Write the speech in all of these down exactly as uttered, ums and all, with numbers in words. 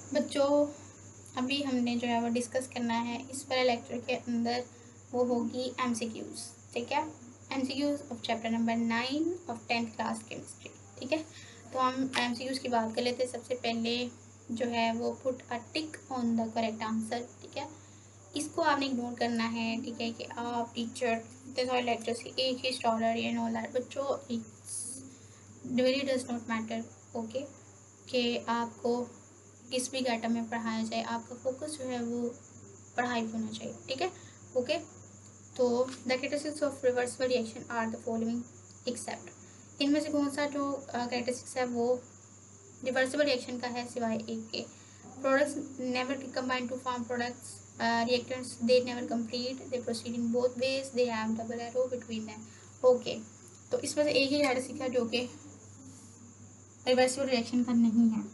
बच्चों अभी हमने जो है वो डिस्कस करना है इस वाले लेक्चर के अंदर, वो होगी एमसीक्यूज। ठीक है, MCQs of chapter number nine of tenth class chemistry. ठीक है, तो हम एमसीक्यूज की बात कर लेते हैं। सबसे पहले जो है वो put a tick on the correct answer. ठीक है, इसको आपने इग्नोर करना है। ठीक है, कि आप टीचर इतने सारे लेक्चर से एक ही स्टॉलर या नो दैट, बच्चों it's really does not matter. Okay, कि आपको किस भी आइटम में पढ़ाया जाए, आपका फोकस जो है वो पढ़ाई पे होना चाहिए। ठीक है, ओके। तो the characteristics of reversible reaction are the following except, इनमें से कौन सा जो कैरेक्टरिस्टिक्स है वो रिवर्सिबल रिएक्शन का है सिवाय एक के। Products never combine to form products, reactants they never complete, they proceed in both ways, they have double arrow between them. Okay, तो इसमें से एक ही कैरेक्टरिस्टिक है जो कि रिवर्सिबल रिएक्शन का नहीं है।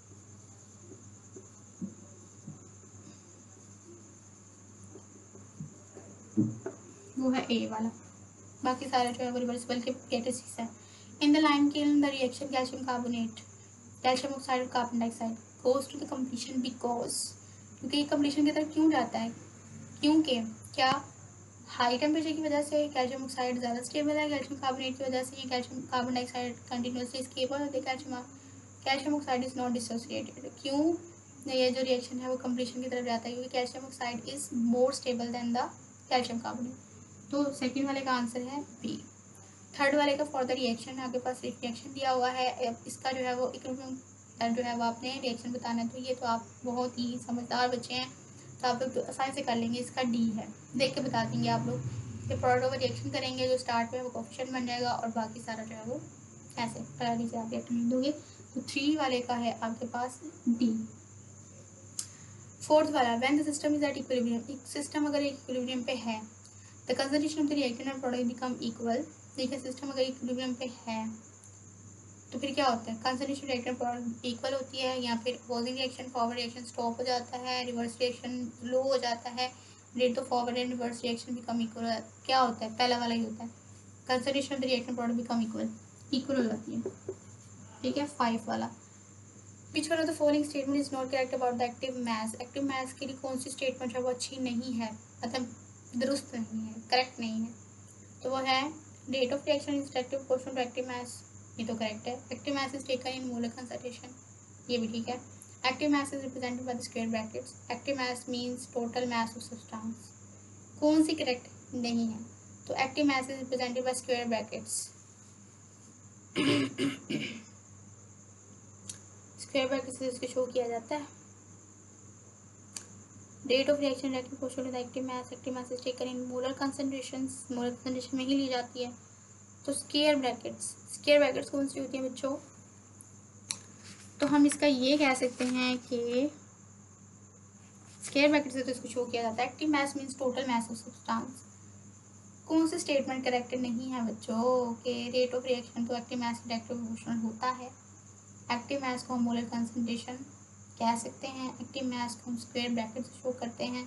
वो है ए वाला, बाकी सारे जो है वो रिवर्सिबल के कैरेक्टरिस्टिक्स है। In the lime kiln the reaction calcium carbonate, calcium oxide carbon dioxide goes to the completion because, क्योंकि ये कंप्लीशन की तरफ क्यों जाता है, क्योंकि क्या हाई टेम्परेचर की वजह से कैल्शियम ऑक्साइड ज़्यादा स्टेबल है, कैल्शियम कार्बोनेट की वजह से ये calcium carbon dioxide continuously stable होते, calcium calcium oxide is not dissociated. क्यों ये जो रिएक्शन है वो कंप्लीशन की तरफ जाता है, क्योंकि calcium oxide is more stable than the calcium carbonate. तो सेकेंड वाले का आंसर है बी। थर्ड वाले का फॉर द रिएक्शन आपके पास एक रिएक्शन दिया हुआ है, इसका जो है वो इक्विलिब्रियम जो है वो आपने रिएक्शन बताना है। तो ये तो आप बहुत ही समझदार बच्चे हैं, तो आप लोग तो आसानी से कर लेंगे। इसका डी है, देख के बता देंगे आप लोग कि प्रोडक्ट ओवर रिएक्शन करेंगे, जो स्टार्ट में वो कोफिशिएंट बन जाएगा और बाकी सारा जो है वो ऐसे पहले से आप रिएक्ट नहीं दोगे। तो थ्री वाले का है आपके पास डी। फोर्थ वाला when the system is at equilibrium, एक सिस्टम अगर एक इक्विलिब्रियम पे है, the concentration of the reactant and product become equal. देखिए सिस्टम अगर इक्विलिब्रियम पे है तो फिर क्या होता है, कंसंट्रेशन रिएक्टेंट प्रोडक्ट इक्वल होती है, या फिर opposing reaction forward reaction stop हो जाता है, रिवर्स रिएक्शन लो हो जाता है, rate of forward and reverse reaction become equal. क्या होता है, पहला वाला ही होता है, concentration of the reactant product become equal, equal हो जाती है। ठीक है, फाइव वाला which one of the following statement is not correct about the active mass, active mass के लिए कौन सी स्टेटमेंट है वो अच्छी नहीं है, मतलब दुरुस्त नहीं है, करेक्ट नहीं है। तो वो है rate of reaction is directly proportional to active mass, ये तो करेक्ट है। Active mass is taken in molar concentration, ये भी ठीक है। Active mass is represented by the square brackets, active mass means total mass of substance, कौन सी correct नहीं है। तो active mass is represented by square brackets, square bracket से इसको शो किया जाता है। Rate of reaction directly proportional to the active mass, active mass is taken in molar concentrations, molar concentration में ही ली जाती है। तो स्क्वायर ब्रैकेट्स, स्क्वायर ब्रैकेट्स कौन सी होती है बच्चों, तो हम इसका ये कह सकते हैं कि स्क्वायर ब्रैकेट से तो इसको शो किया जाता है। Active mass means total mass of substance, कौन सी स्टेटमेंट करेक्ट नहीं है बच्चों, कि रेट ऑफ रिएक्शन तो एक्टिव मास डायरेक्टली प्रोपोर्शनल होता है। एक्टिव मास को हम मोलर कंसंट्रेशन कह सकते हैं, एक्टिव मास को हम स्क्वायर ब्रैकेट से शो करते हैं।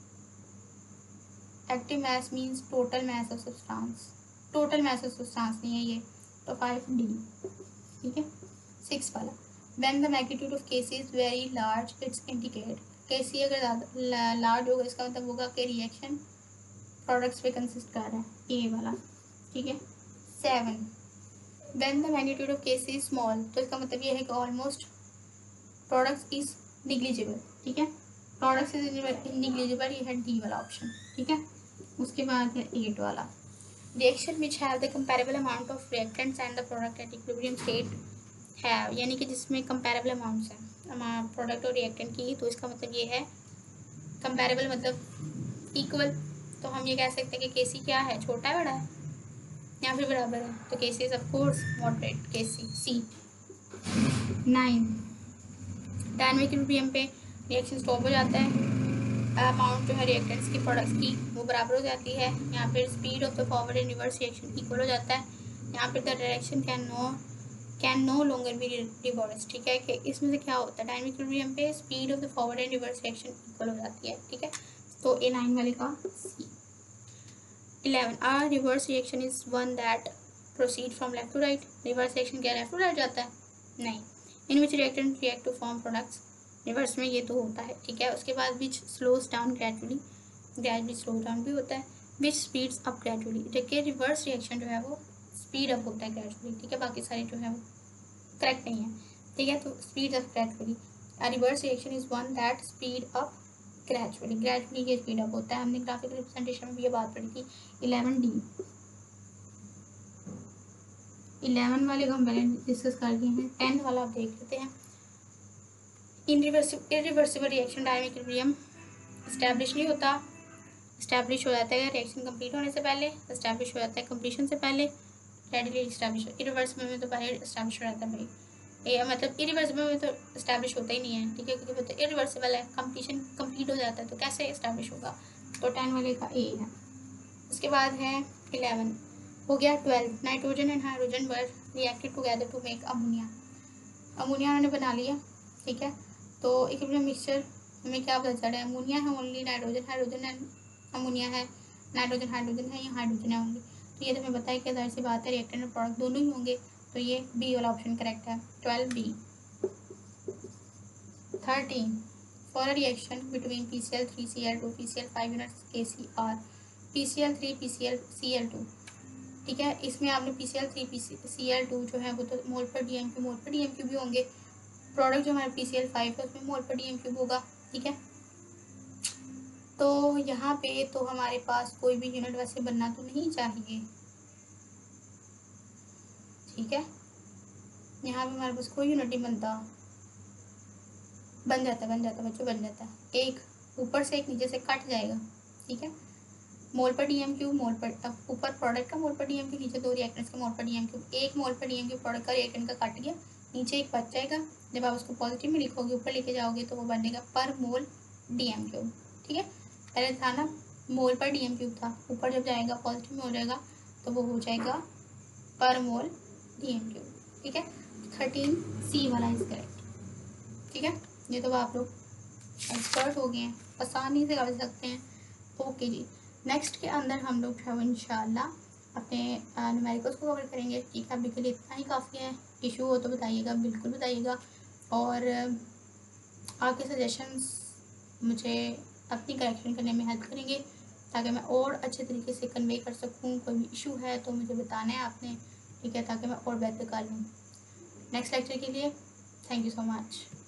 Active mass means total mass of substance, total mass of substance नहीं है ये, तो फाइव डी। ठीक है, सिक्स वाला when the magnitude of KC is very large it's indicate, KC अगर ज़्यादा लार्ज होगा इसका मतलब होगा कि रिएक्शन प्रोडक्ट्स पे कंसिस्ट कर रहा है, ए वाला। ठीक है, seven when the magnitude of KC is small, तो इसका मतलब ये है कि ऑलमोस्ट प्रोडक्ट्स इज निग्लिजिबल। ठीक है, प्रोडक्ट्स इज निग्लिजिबल, ये है डी वाला ऑप्शन। ठीक है, उसके बाद है एट वाला reaction which have the comparable amount of reactants and the product at equilibrium state है, यानी कि जिसमें कंपेरेबल अमाउंट्स हैं प्रोडक्ट और रिएक्टेंट की, तो इसका मतलब ये है कंपेरेबल मतलब इक्वल। तो हम ये कह सकते हैं कि केसी क्या है, छोटा है बड़ा है या फिर बराबर है, तो KC is of course moderate, KC C. Nine ten equilibrium पे रिएक्शन स्टॉप हो जाता है, अमाउंट जो है रिएक्टेंट्स की प्रोडक्ट्स की वो बराबर हो जाती है, यहाँ पर speed of the forward and reverse reaction equal हो जाता है, यहाँ पर the direction can no can no longer be reverse. ठीक है, कि इसमें से क्या होता है, डायनामिक इक्विलिब्रियम पे speed of the forward and reverse reaction equal हो जाती है। ठीक है, तो ए नाइन वाले का C. Eleven are reverse reaction is one that proceed from left to right, reverse reaction क्या लेफ्ट टू राइट जाता है, नहीं। In which reactant react to form products, reverse में ये तो होता है, ठीक है। उसके बाद which slows down gradually, gradually slow down भी होता है। विच स्पीड्स अप ग्रेजुअली, देखिए रिवर्स रिएक्शन जो है वो स्पीड अप होता है ग्रेजुअली, ठीक है। बाकी सारी जो है वो करेक्ट नहीं है, ठीक है। तो speed up gradually, uh reverse reaction is one that speed up gradually, gradually ये स्पीड अप होता है। हमने ग्राफिकल रिप्रेजेंटेशन में भी ये बात पढ़ी थी। इलेवन डी, इलेवन वाले को हम पहले डिस्कस कर लिए हैं। टेन वाला आप देख लेते हैं। Irreversible irreversible reaction dynamic equilibrium establish नहीं होता, इस्टेब्लिश हो जाता है रिएक्शन कंप्लीट होने से पहले, इस्टेब्लिश हो जाता है कंप्लीशन से पहले, रेडिकली इस्टेब्लिश। इरिवर्सिबल में तो पहले इस्टेब्लिश हो जाता है भाई, ये मतलब इरिवर्सिबल में तो इस्टेब्लिश होता ही नहीं है, ठीक है, क्योंकि वो तो इरिवर्सिबल है, कंप्लीशन कंप्लीट हो जाता है, तो कैसे इस्टेब्लिश होगा। तो टेन वाले का ए है। उसके बाद है इलेवन, हो गया twelve. Nitrogen and hydrogen were reacted together to make ammonia, ammonia उन्होंने बना लिया, ठीक है। तो इक्विलिब्रियम मिक्सचर में क्या पता चल रहा है, अमोनिया है ओनली, नाइट्रोजन हाइड्रोजन है, अमोनिया है, नाइट्रोजन हाइड्रोजन है, या हाइड्रोजन है ओनली। तो ये तो मैं बताया कि जाहिर सी बात है रिएक्टेंट और प्रोडक्ट दोनों ही होंगे, तो ये बी वाला ऑप्शन करेक्ट है, twelve B. Thirteen, for a reaction between P C L three C L two P C L five units K C are P C L three P C L C L two, ठीक है। इसमें आपने P C L three P C L two जो है वो तो मोल पर D M Q, मोल पर डी एम क्यू भी होंगे। प्रोडक्ट जो हमारा पी सी एल फाइव है उसमें मोल पर डी एम क्यूब होगा, ठीक है। तो यहाँ पे तो हमारे पास कोई भी यूनिट वैसे बनना तो नहीं चाहिए, ठीक है। यहाँ पे हमारे पास कोई यूनिट नहीं बनता, बन जाता बन जाता बच्चों बन जाता है, एक ऊपर से एक नीचे से कट जाएगा, ठीक है। मोल पर डी एम क्यूब, मोल पर ऊपर प्रोडक्ट का मोल पर डी एम क्यूब, नीचे दो रिएक्टेंट्स का मोल पर डी एम क्यूब, एक मोल पर डी एम क्यूब प्रोडक्ट का रिएक्टेंट का कट गया, नीचे एक बच जाएगा। जब आप उसको पॉजिटिव में लिखोगे, ऊपर लेके जाओगे, तो वो बनेगा पर मोल डी एम क्यूब, ठीक है। पहले था ना मोल पर डी एम क्यूब था, ऊपर जब जाएगा पॉजिटिव में हो जाएगा, तो वो हो जाएगा पर मोल डी एम क्यूब, ठीक है। थर्टीन सी वाला इज करेक्ट, ठीक है। ये तो आप लोग एक्सपर्ट हो गए हैं, आसानी से कर सकते हैं। ओके जी, नेक्स्ट के अंदर हम लोग जो है इंशाल्लाह अपने न्यूमेरिकल्स को कवर करेंगे, ठीक है। अभी के लिए इतना ही काफ़ी है। इशू हो तो बताइएगा, बिल्कुल बताइएगा, और आपके सजेशंस मुझे अपनी करेक्शन करने में हेल्प करेंगे, ताकि मैं और अच्छे तरीके से कन्वे कर सकूँ। कोई भी इशू है तो मुझे बताना है आपने, ठीक है, ताकि मैं और बेहतर कर लूँ। नेक्स्ट लेक्चर के लिए थैंक यू सो मच।